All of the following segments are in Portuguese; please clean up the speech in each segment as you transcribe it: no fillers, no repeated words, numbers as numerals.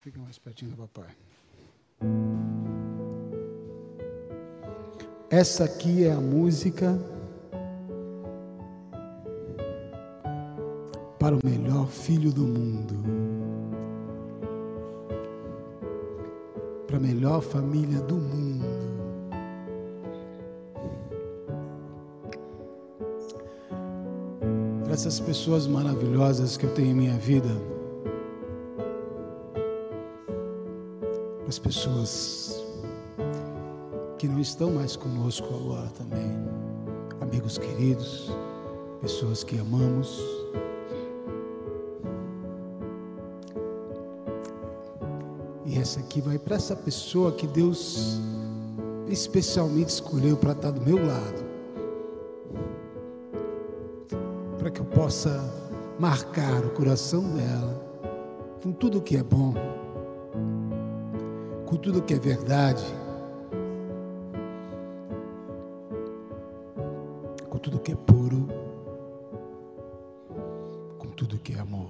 Fica mais pertinho do papai. Essa aqui é a música para o melhor filho do mundo, para a melhor família do mundo. Para essas pessoas maravilhosas que eu tenho em minha vida, para as pessoas que não estão mais conosco agora também, amigos queridos, pessoas que amamos. E essa aqui vai para essa pessoa que Deus especialmente escolheu para estar do meu lado, para que eu possa marcar o coração dela com tudo que é bom, com tudo que é verdade, com tudo que é puro, com tudo que é amor.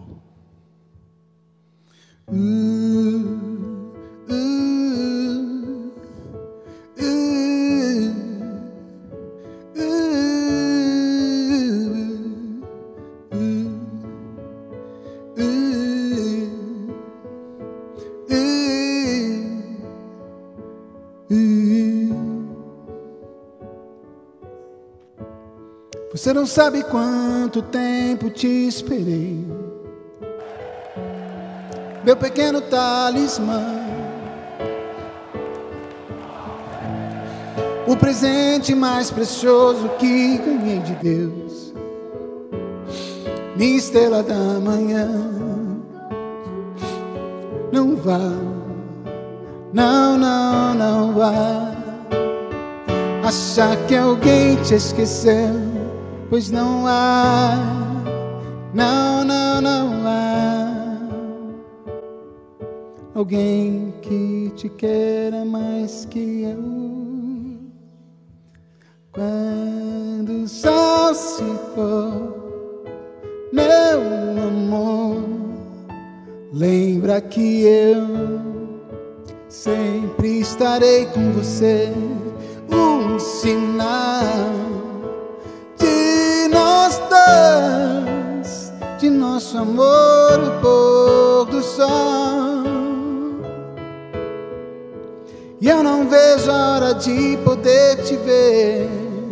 Você não sabe quanto tempo te esperei, meu pequeno talismã, o presente mais precioso que ganhei de Deus, minha estrela da manhã. Não vá, não vá achar que alguém te esqueceu, pois não há, não há alguém que te queira mais que eu. Quando o sol se for, meu amor, lembra que eu sempre estarei com você. Um sinal de nós dois, de nosso amor, o pôr do sol. E eu não vejo a hora de poder te ver,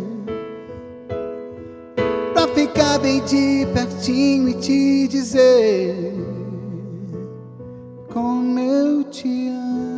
pra ficar bem de pertinho e te dizer como eu te amo.